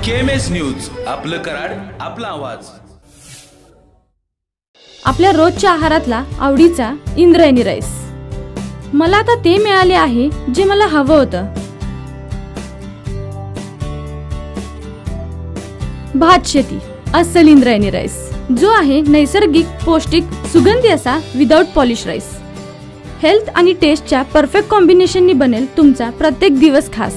KMS news, आपलं कराड, आपला आवाज। आपल्या रोजच्या आहारातला आवडीचा इंद्रायणी राईस। मला आता ते मिळाले आहे जे मला हवं होतं। भात शेती अस्सल इंद्रायणी राईस, जो आहे नैसर्गिक, पौष्टिक, सुगंधी असा विदाउट पॉलिश राईस। हेल्थ आणि टेस्टच्या परफेक्ट कॉम्बिनेशननी बनेल तुमचा प्रत्येक दिवस खास।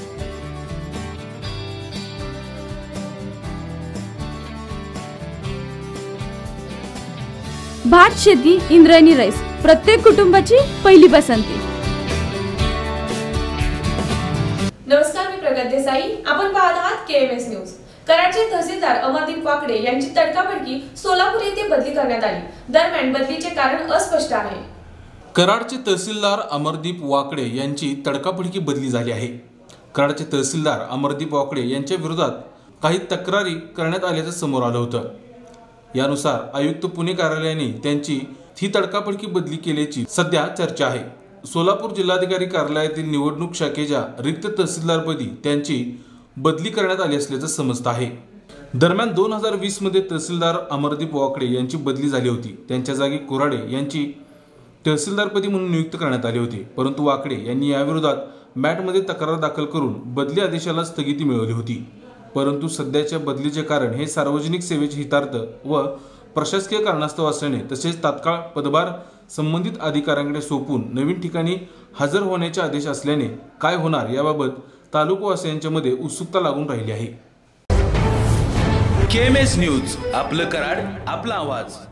भात शेती इंद्रायणी राईस, प्रत्येक कुटुंबाची पहिली पसंती। नमस्कार, मी प्रगत देसाई, आपण पाहत आहात केएमएस न्यूज। कराडचे तहसीलदार अमरदीप वाकडे यांची तडकाफडकी सोलापूर येथे बदली करण्यात आली। दरम्यान बदलीचे कारण अस्पष्ट आहे। कराडचे तहसीलदार अमरदीप वाकडे यांची तडकाफडकी बदली झाली आहे। कराडचे तहसीलदार अमरदीप वाकडे यांच्या विरोधात काही तक्रारी करण्यात आल्याचं समोर आलं होतं। यानुसार आयुक्त पुणे कार्यालयाने त्यांची ही तडकाफडकी बदली केल्याची सध्या चर्चा आहे। सोलापूर जिल्हाधिकारी कार्यालयातील निवडणूक शाखेच्या रिक्त तहसीलदारपदी त्यांची बदली करण्यात आली असल्याचं समजतं आहे। दरम्यान 2020 मध्ये तहसीलदार अमरदीप वाकडे यांची बदली झाली होती। त्यांच्या जागी कुराडे यांची तहसीलदारपदी म्हणून नियुक्त करण्यात आले होते, परंतु वाकडे यांनी याविरोधात मॅटमध्ये तक्रार दाखल करून बदली आदेशाला स्थगिती मिळवली होती। परंतु सध्याच्या बदलीचे कारण हे सार्वजनिक सेवेचे हितार्थ व प्रशासकीय कारणास्तव असल्याने, तसेच तात्काळ पदभार संबंधित अधिकाऱ्यांकडे सोपून नवीन ठिकाणी हजर होण्याचे आदेश असल्याने काय होणार याबाबत तालुकावासियांच्यामध्ये उत्सुकता लागून राहिली आहे। केएमएस न्यूज, आपलं कराड, आपला आवाज।